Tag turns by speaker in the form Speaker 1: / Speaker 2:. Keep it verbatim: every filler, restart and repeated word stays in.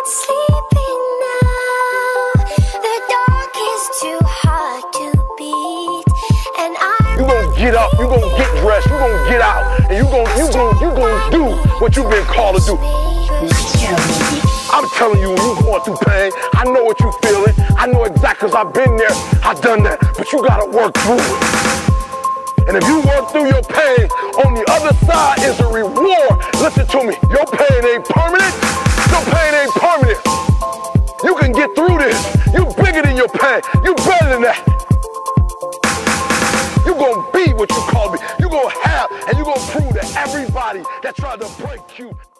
Speaker 1: sleeping now. The dark is too hard to beat, and I'm
Speaker 2: You gonna get up, you gonna get dressed, you gonna get out, and you gonna you gonna you gonna do what you've been called to do. I'm telling you, when you going through pain, I know what you feeling. I know exactly, cause I've been there, I've done that, but you gotta work through it. And if you work through your pain, on the other side is a reward. Listen to me, your pain ain't permanent. Your pain ain't permanent. You can get through this. You bigger than your pain. You better than that. You gonna be what you call me. You gonna have, and you gonna prove to everybody that tried to break you.